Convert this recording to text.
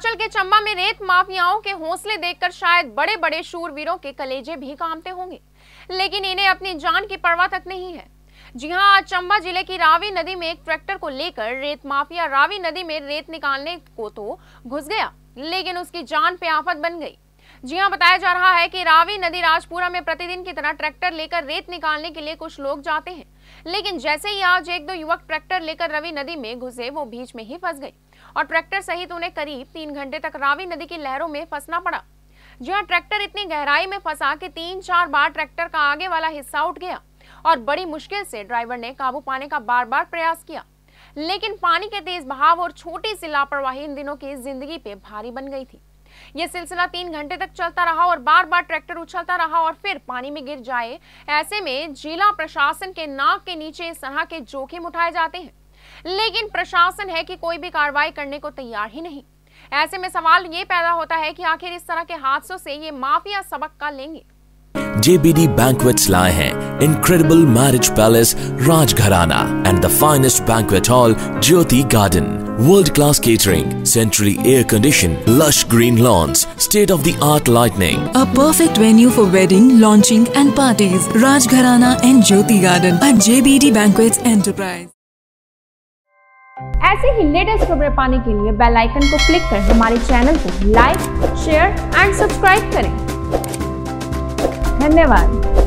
हिमाचल के चंबा में रेत माफियाओं के हौसले देखकर शायद बड़े बड़े शूरवीरों के कलेजे भी कांपते होंगे, लेकिन इन्हें अपनी जान की परवाह तक नहीं है। जी हां, आज चंबा जिले की रावी नदी में एक ट्रैक्टर को लेकर रेत माफिया रावी नदी में रेत निकालने को तो घुस गया, लेकिन उसकी जान पे आफत बन गई। जी हां, बताया जा रहा है कि रावी नदी राजपुरा में प्रतिदिन की तरह ट्रैक्टर लेकर रेत निकालने के लिए कुछ लोग जाते हैं, लेकिन जैसे ही आज एक दो युवक ट्रैक्टर लेकर रावी नदी में घुसे, वो बीच में ही फंस गए और ट्रैक्टर सहित उन्हें करीब 3 घंटे तक रावी नदी की लहरों में फंसना पड़ा। जी हां, ट्रैक्टर इतनी गहराई में फंसा कि 3-4 बार ट्रैक्टर का आगे वाला हिस्सा उठ गया और बड़ी मुश्किल से ड्राइवर ने काबू पाने का बार-बार प्रयास किया, लेकिन पानी के तेज बहाव और छोटी सी लापरवाही इन दिनों की जिंदगी पे भारी बन गई थी। यह सिलसिला 3 घंटे तक चलता रहा और बार-बार ट्रैक्टर उछलता रहा और फिर पानी में गिर जाए। ऐसे में जिला प्रशासन के नाक के नीचे इस तरह के जोखिम उठाए जाते हैं, लेकिन प्रशासन है कि कोई भी कार्रवाई करने को तैयार ही नहीं। ऐसे में सवाल ये पैदा होता है कि आखिर इस तरह के हादसों से ये माफिया सबक का लेंगे। JBD Banquets लाए हैं incredible marriage palace Rajgharana and the finest banquet hall Jyoti Garden. World-class catering, centrally air-conditioned, lush green lawns, state-of-the-art lighting. A perfect venue for wedding, launching and parties. Rajgharana and Jyoti Garden at JBD Banquets Enterprise. ऐसे ही latest खबरें पाने के लिए bell icon को click कर हमारे channel को like, share and subscribe करें। धन्यवाद।